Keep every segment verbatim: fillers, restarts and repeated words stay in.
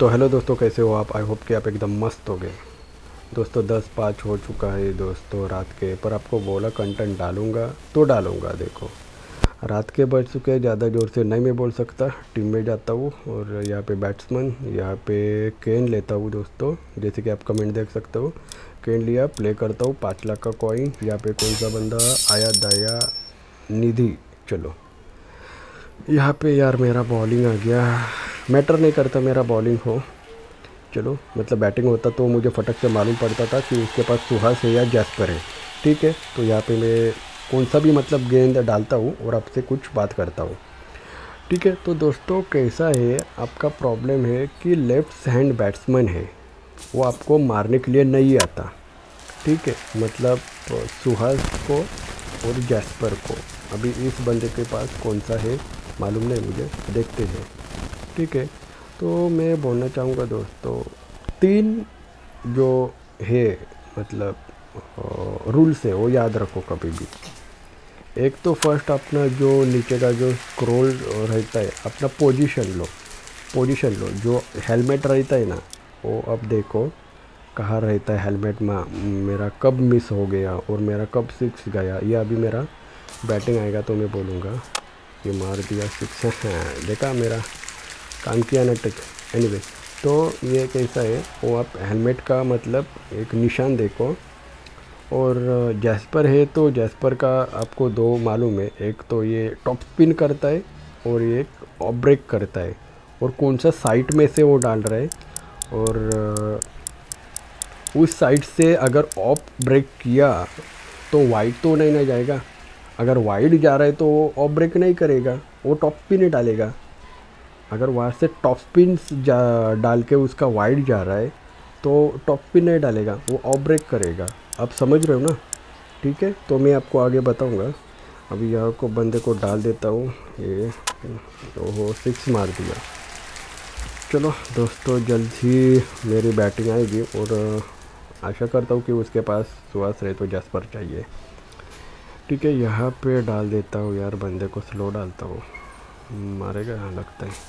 तो हेलो दोस्तों, कैसे हो आप। आई होप कि आप एकदम मस्त हो गए। दोस्तों दस पाँच हो चुका है दोस्तों रात के, पर आपको बोला कंटेंट डालूंगा तो डालूंगा। देखो रात के बज चुके हैं, ज़्यादा ज़ोर से नहीं मैं बोल सकता। टीम में जाता हूँ और यहाँ पे बैट्समैन, यहाँ पे केन लेता हूँ दोस्तों। जैसे कि आप कमेंट देख सकते हो, केन लिया, प्ले करता हूँ, पाँच लाख का कॉइन। यहाँ पे कौन सा बंदा आया, दया निधि। चलो यहाँ पे यार मेरा बॉलिंग आ गया, मैटर नहीं करता मेरा बॉलिंग हो, चलो मतलब बैटिंग होता तो मुझे फटक से मालूम पड़ता था कि उसके पास सुहास है या जैस्पर है। ठीक है, तो यहाँ पे मैं कौन सा भी मतलब गेंद डालता हूँ और आपसे कुछ बात करता हूँ। ठीक है, तो दोस्तों कैसा है, आपका प्रॉब्लम है कि लेफ्ट हैंड बैट्समैन है, वो आपको मारने के लिए नहीं आता। ठीक है, मतलब सुहास को और जैस्पर को। अभी इस बंदे के पास कौन सा है मालूम नहीं मुझे, देखते हैं। ठीक है, तो मैं बोलना चाहूँगा दोस्तों, तीन जो है मतलब रूल्स है वो याद रखो कभी भी। एक तो फर्स्ट अपना जो नीचे का जो स्क्रॉल रहता है, अपना पोजीशन लो, पोजीशन लो। जो हेलमेट रहता है ना, वो अब देखो कहाँ रहता है हेलमेट में, मेरा कब मिस हो गया और मेरा कब सिक्स गया। ये अभी मेरा बैटिंग आएगा तो मैं बोलूँगा ये मार दिया सिक्स है, देखा मेरा काम किया ना टिक। एनीवे, तो ये कैसा है, वो आप हेलमेट का मतलब एक निशान देखो। और जैस्पर है तो जैस्पर का आपको दो मालूम है, एक तो ये टॉप स्पिन करता है और एक ऑफ ब्रेक करता है, और कौन सा साइड में से वो डाल रहा है। और उस साइड से अगर ऑफ ब्रेक किया तो वाइड तो नहीं ना जाएगा, अगर वाइड जा रहा है तो वो ऑफ ब्रेक नहीं करेगा, वो टॉप स्पिन ही डालेगा। अगर वहाँ से टॉप स्पिन डाल के उसका वाइड जा रहा है तो टॉप स्पिन नहीं डालेगा, वो ऑफ ब्रेक करेगा। आप समझ रहे हो ना। ठीक है, तो मैं आपको आगे बताऊंगा। अभी यहाँ को बंदे को डाल देता हूँ, ये ओहो सिक्स मार दिया। चलो दोस्तों, जल्द ही मेरी बैटिंग आएगी और आशा करता हूँ कि उसके पास सुहास रहे तो जैस्पर चाहिए। ठीक है, यहाँ पे डाल देता हूँ यार, बंदे को स्लो डालता हूँ, मारेगा लगता है।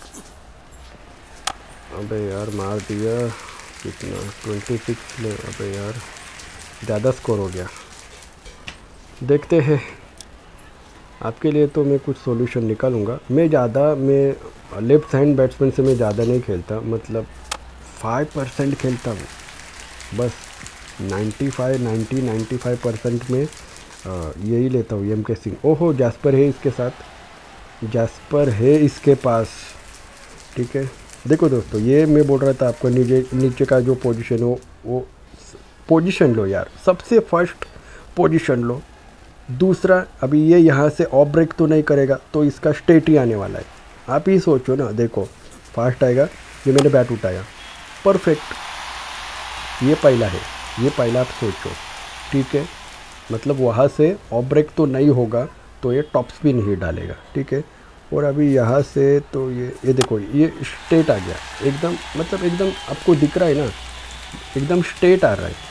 अबे यार मार दिया, कितना ट्वेंटी सिक्स ले। अबे यार ज़्यादा स्कोर हो गया। देखते हैं, आपके लिए तो मैं कुछ सॉल्यूशन निकालूंगा। मैं ज़्यादा मैं लेफ्ट हैंड बैट्समैन से मैं ज़्यादा नहीं खेलता, मतलब फाइव परसेंट खेलता हूँ बस। Ninety five ninety ninety five percent में यही लेता हूँ। एम के सिंह, ओहो जैस्पर है इसके साथ, जैस्पर है इसके पास। ठीक है, देखो दोस्तों, ये मैं बोल रहा था आपको, नीचे नीचे का जो पोजीशन हो वो पोजीशन लो यार, सबसे फर्स्ट पोजीशन लो। दूसरा, अभी ये यहाँ से ऑफ ब्रेक तो नहीं करेगा तो इसका स्ट्रेट ही आने वाला है। आप ही सोचो ना, देखो फास्ट आएगा, ये मैंने बैट उठाया, परफेक्ट। ये पहला है, ये पहला आप सोचो। ठीक है, मतलब वहाँ से ऑफ ब्रेक तो नहीं होगा तो ये टॉप स्पिन ही डालेगा। ठीक है, और अभी यहाँ से तो ये ये देखो ये स्ट्रेट आ गया एकदम, मतलब एकदम आपको दिख रहा है ना, एकदम स्ट्रेट आ रहा है।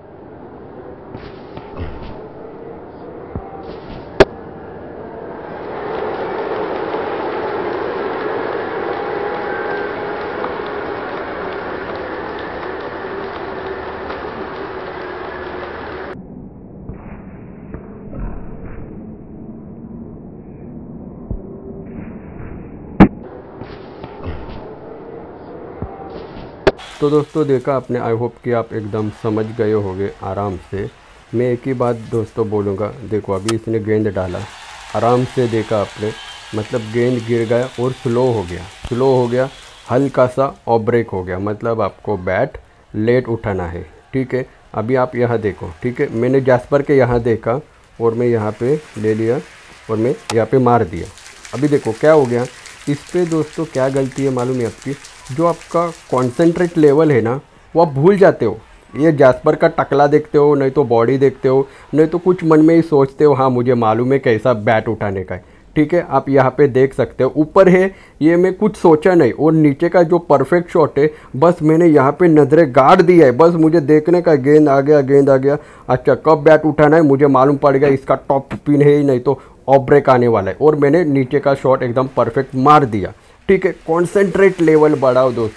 तो दोस्तों देखा आपने, आई होप कि आप एकदम समझ गए होंगे आराम से। मैं एक ही बात दोस्तों बोलूँगा, देखो अभी इसने गेंद डाला, आराम से देखा आपने, मतलब गेंद गिर गया और स्लो हो गया, स्लो हो गया, हल्का सा ऑफ ब्रेक हो गया, मतलब आपको बैट लेट उठाना है। ठीक है, अभी आप यहाँ देखो। ठीक है, मैंने जैस्पर के यहाँ देखा और मैं यहाँ पे ले लिया और मैं यहाँ पे मार दिया। अभी देखो क्या हो गया, इस पर दोस्तों क्या गलती है मालूम है आपकी, जो आपका कॉन्सेंट्रेट लेवल है ना वो आप भूल जाते हो। ये जैस्पर का टकला देखते हो, नहीं तो बॉडी देखते हो, नहीं तो कुछ मन में ही सोचते हो हाँ मुझे मालूम है कैसा बैट उठाने का है। ठीक है, आप यहाँ पे देख सकते हो, ऊपर है ये मैं कुछ सोचा नहीं, और नीचे का जो परफेक्ट शॉट है बस मैंने यहाँ पे नज़रें गाड़ दी है, बस मुझे देखने का गेंद आ गया, गेंद आ गया, अच्छा कब बैट उठाना है मुझे मालूम पड़ गया, इसका टॉप स्पिन है ही नहीं तो ऑफ ब्रेक आने वाला है, और मैंने नीचे का शॉट एकदम परफेक्ट मार दिया। ठीक है, कॉन्सेंट्रेट लेवल बढ़ाओ दोस्तों,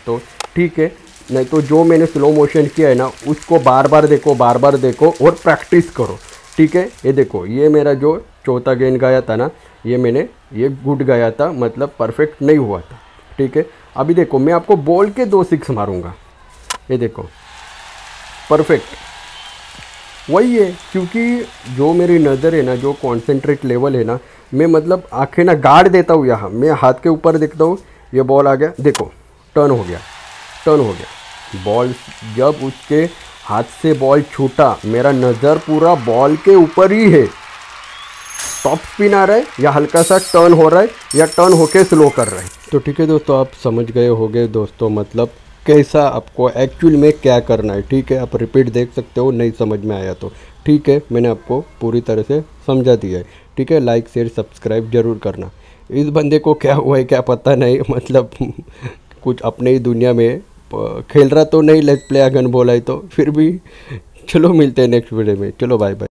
ठीक है। नहीं तो जो मैंने स्लो मोशन किया है ना उसको बार बार देखो, बार बार देखो और प्रैक्टिस करो, ठीक है। ये देखो, ये मेरा जो चौथा गेंद गया था ना, ये मैंने ये गुड गया था, मतलब परफेक्ट नहीं हुआ था, ठीक है। अभी देखो मैं आपको बॉल के दो सिक्स मारूंगा, ये देखो परफेक्ट वही है, क्योंकि जो मेरी नज़र है ना, जो कॉन्सेंट्रेट लेवल है ना, मैं मतलब आंखें ना गाड़ देता हूँ यहाँ, मैं हाथ के ऊपर देखता हूँ, ये बॉल आ गया, देखो टर्न हो गया, टर्न हो गया बॉल। जब उसके हाथ से बॉल छूटा, मेरा नज़र पूरा बॉल के ऊपर ही है, टॉप स्पिन आ रहा है या हल्का सा टर्न हो रहा है या टर्न होके स्लो कर रहा है। तो ठीक है दोस्तों, आप समझ गए होंगे दोस्तों, मतलब कैसा आपको एक्चुअल में क्या करना है, ठीक है। आप रिपीट देख सकते हो, नहीं समझ में आया तो ठीक है, मैंने आपको पूरी तरह से समझा दिया है, ठीक है। लाइक शेयर सब्सक्राइब जरूर करना। इस बंदे को क्या हुआ है क्या पता नहीं, मतलब कुछ अपने ही दुनिया में खेल रहा तो नहीं, लेट्स प्ले अगन बोला है तो फिर भी। चलो मिलते हैं नेक्स्ट वीडियो में, चलो बाय बाय।